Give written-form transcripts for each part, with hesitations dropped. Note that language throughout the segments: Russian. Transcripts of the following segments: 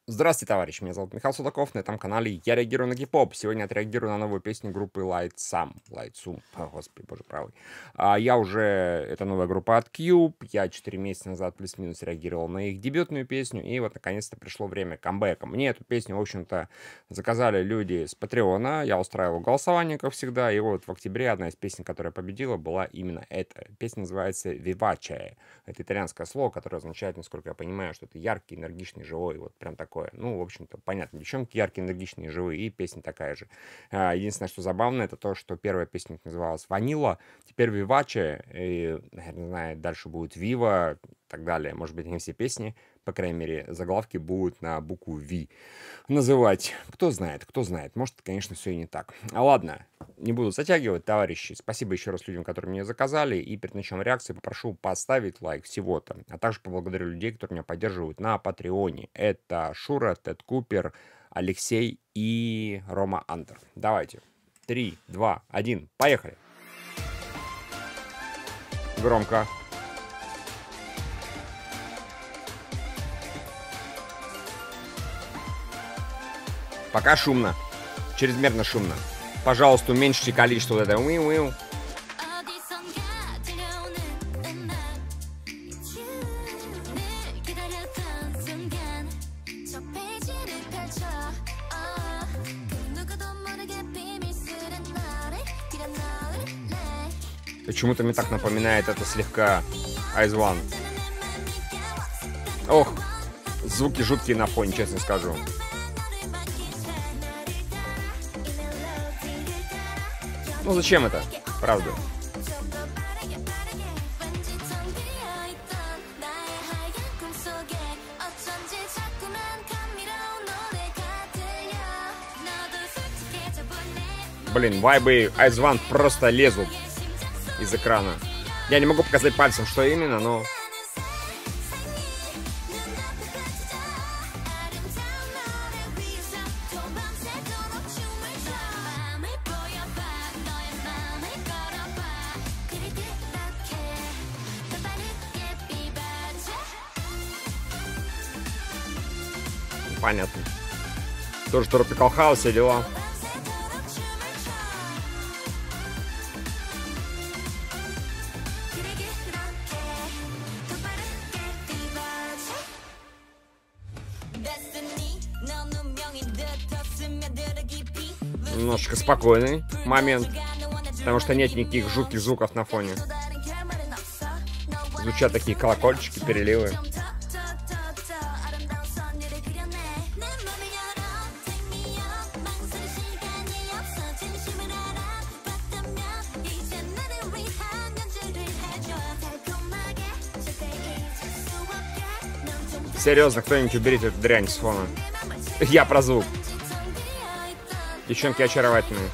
Здравствуйте, товарищи, меня зовут Михаил Судаков, на этом канале я реагирую на кей-поп. Сегодня я отреагирую на новую песню группы Lightsum, о, господи, боже правый. Это новая группа от Cube, я 4 месяца назад плюс-минус реагировал на их дебютную песню, и вот наконец-то пришло время камбэка. Мне эту песню, в общем-то, заказали люди с Патреона, я устраивал голосование, как всегда, и вот в октябре одна из песен, которая победила, была именно эта. Песня называется «Vivace». Это итальянское слово, которое означает, насколько я понимаю, что это яркий, энергичный, живой, вот прям такое. Ну, в общем-то, понятно, девчонки яркие, энергичные, живые, и песня такая же. Единственное, что забавно, это то, что первая песня называлась «Ванила», теперь «Виваче», и, наверное, знаю, дальше будет «Вива», и так далее. Может быть, не все песни, по крайней мере, заглавки будут на букву «Ви» называть. Кто знает. Может, конечно, все и не так. Ладно, не буду затягивать, товарищи. Спасибо еще раз людям, которые мне заказали. И перед началом реакции попрошу поставить лайк всего-то. А также поблагодарю людей, которые меня поддерживают на Патреоне. Это Шура, Тед Купер, Алексей и Рома Андер. Давайте. 3, 2, 1, поехали. Громко. Пока шумно. Чрезмерно шумно. Пожалуйста, уменьшите количество вот этого. Уиу-уиу. Почему-то мне так напоминает это слегка Eyes One. Ох, звуки жуткие на фоне, честно скажу. Ну зачем это? Правда. Блин, вайбы Eyes One просто лезут из экрана. Я не могу показать пальцем, что именно, но... Понятно. Тоже Tropical House, все дела. Немножечко спокойный момент, потому что нет никаких жутких звуков на фоне. Звучат такие колокольчики, переливы. Серьезно, кто-нибудь уберите эту дрянь с фона. Я про звук. Девчонки очаровательные.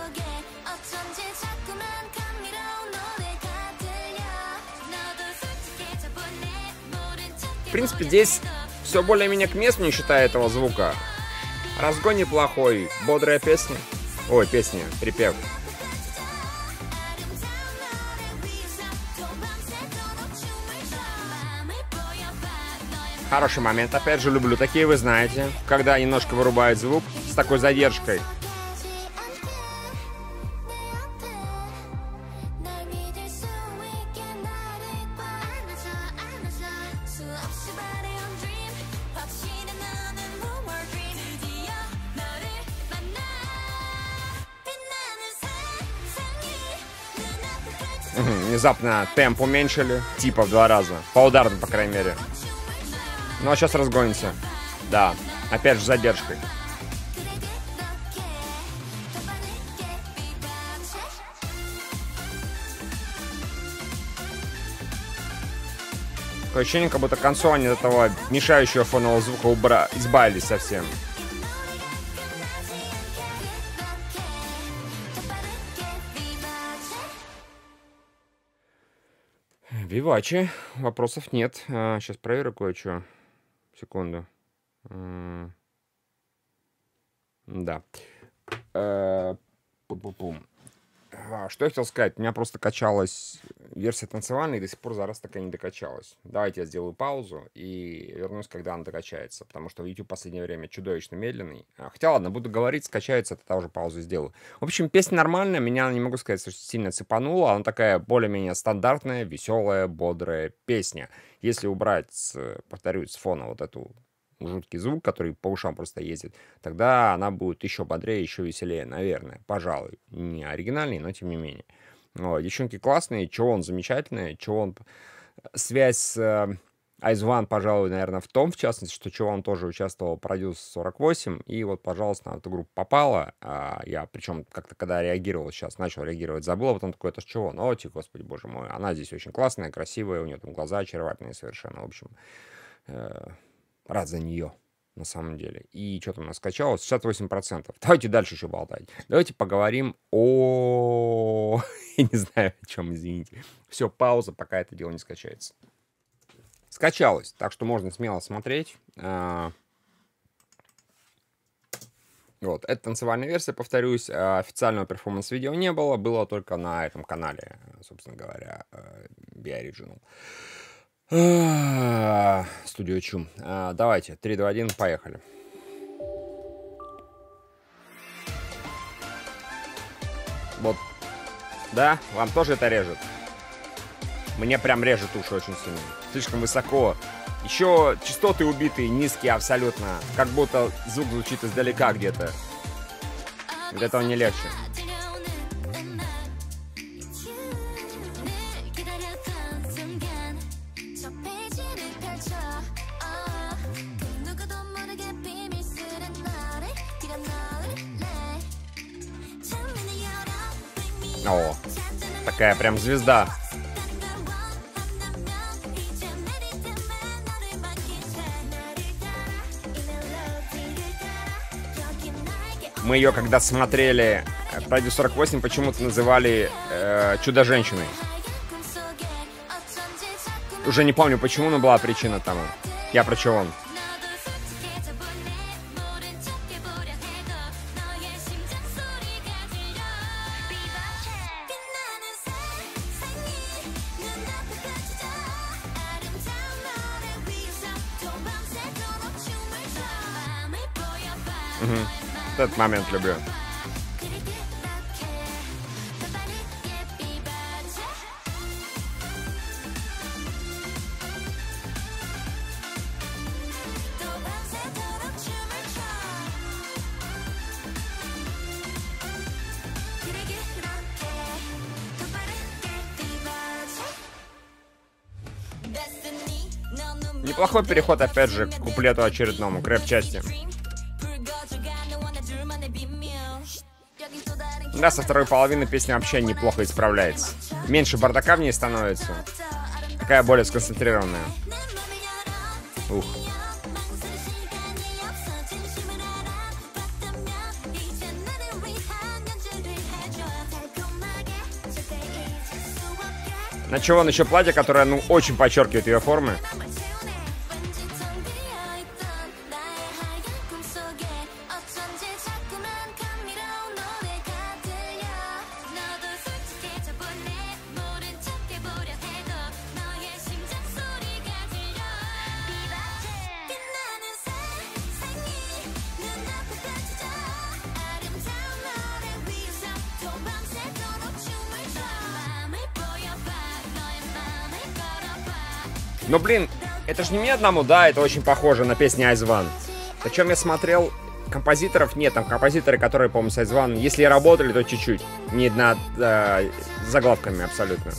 В принципе, здесь все более-менее к месту, не считая этого звука. Разгон неплохой, бодрая песня. Ой, песня, припев. Хороший момент. Опять же, люблю такие, вы знаете, когда немножко вырубает звук с такой задержкой. Внезапно темп уменьшили, типа в 2 раза. По ударным, по крайней мере. Ну а сейчас разгонится. Да, опять же с задержкой. Такое ощущение, как будто к концу они от этого мешающего фонового звука избавились совсем. Вивачи, вопросов нет. Сейчас проверю кое-что. Секунду. Да. Пум-пум-пум. Что я хотел сказать? У меня просто качалась версия танцевальной, и до сих пор за раз такая не докачалась. Давайте я сделаю паузу и вернусь, когда она докачается, потому что YouTube в последнее время чудовищно медленный. Хотя ладно, буду говорить, скачается, тогда уже паузу сделаю. В общем, песня нормальная, меня не могу сказать, что сильно цепанула. Она такая более-менее стандартная, веселая, бодрая песня. Если убрать, повторюсь, с фона вот эту жуткий звук, который по ушам просто ездит, тогда она будет еще бодрее, еще веселее, наверное. Пожалуй. Не оригинальный, но тем не менее. Вот. Девчонки классные, Чоон замечательный, Чоон... Связь с Ice One, пожалуй, наверное, в том, в частности, что Чоон тоже участвовал в Produce 48, и вот, пожалуйста, на эту группу попала. Я, причем, как-то, когда реагировал, сейчас начал реагировать, забыл, а потом такой, это ж Чоон. О, господи, боже мой. Она здесь очень классная, красивая, у нее там глаза очаровательные совершенно, в общем... Рад за нее, на самом деле. И что там у нас скачалось? 68%. Давайте дальше еще болтать. Давайте поговорим о... Я не знаю, о чем, извините. Все, пауза, пока это дело не скачается. Скачалось, так что можно смело смотреть. Вот, это танцевальная версия, повторюсь. Официального перформанс-видео не было. Было только на этом канале, собственно говоря, Be Original. Студио Чум. Давайте, 3, 2, 1, поехали. Вот. Да? Вам тоже это режет? Мне прям режет уши очень сильно. Слишком высоко. Еще частоты убитые, низкие абсолютно. Как будто звук звучит издалека где-то. От этого не легче. О, такая прям звезда. Мы ее, когда смотрели, Produce 48 почему-то называли Чудо-женщиной. Уже не помню почему, но была причина тому. Я про Чоон. Этот момент люблю. Неплохой переход, опять же, к куплету очередному, к рэп-части. Да, со второй половины песня вообще неплохо исправляется. Меньше бардака в ней становится. Такая более сконцентрированная. Ух. На Чоон еще платье, которое, ну, очень подчеркивает ее формы. Но, блин, это же не мне одному, да, это очень похоже на песни Ice One. Причем я смотрел, композиторов нет, там композиторы, которые, по-моему, с Ice One, если и работали, то чуть-чуть. Не над заглавками абсолютно.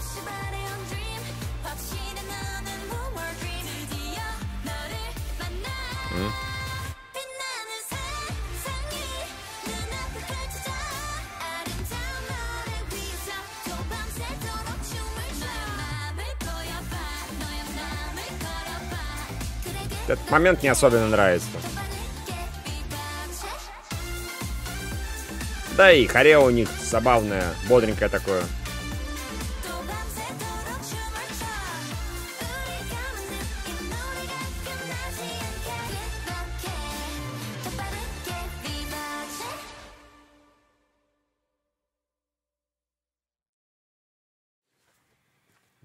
Этот момент не особенно нравится. Да и хорео у них забавное, бодренькое такое.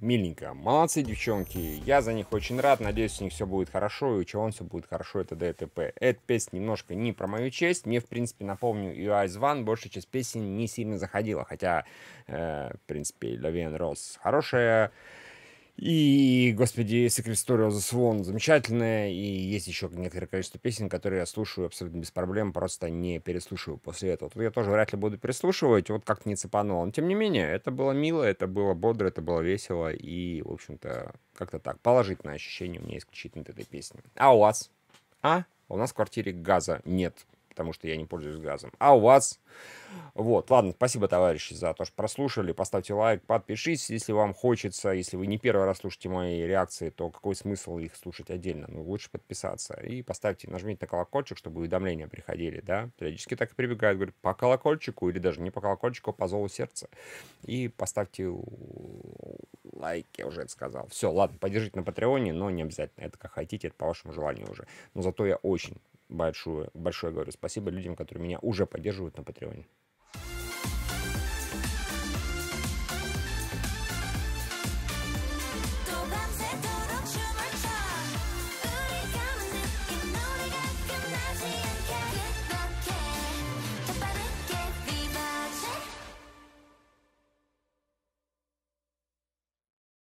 миленько. Молодцы, девчонки. Я за них очень рад. Надеюсь, у них все будет хорошо. И у Чевон все будет хорошо. Это ДТП. Эта песня немножко не про мою честь. Мне, в принципе, напомню, и Eyes One большая часть песен не сильно заходила. Хотя, в принципе, Лавиан Рос хорошая. И, господи, Secret Story of the Swan замечательная. И есть еще некоторое количество песен, которые я слушаю абсолютно без проблем, просто не переслушиваю после этого. Тут я тоже вряд ли буду переслушивать, вот как-то не цепануло. Но, тем не менее, это было мило, это было бодро, это было весело. И, в общем-то, как-то так. Положительное ощущение у меня исключительно от этой песни. А у вас? У нас в квартире газа нет, потому что я не пользуюсь газом. А у вас? Вот, ладно, спасибо, товарищи, за то, что прослушали. Поставьте лайк, подпишитесь, если вам хочется. Если вы не первый раз слушаете мои реакции, то какой смысл их слушать отдельно? Ну, лучше подписаться. И поставьте, нажмите на колокольчик, чтобы уведомления приходили, да. Периодически так и прибегают, говорят, по колокольчику, или даже не по колокольчику, а по зову сердца. И поставьте лайк, я уже это сказал. Все, ладно, поддержите на Патреоне, но не обязательно. Это как хотите, это по вашему желанию уже. Но зато я очень большое говорю спасибо людям, которые меня уже поддерживают на Патреоне.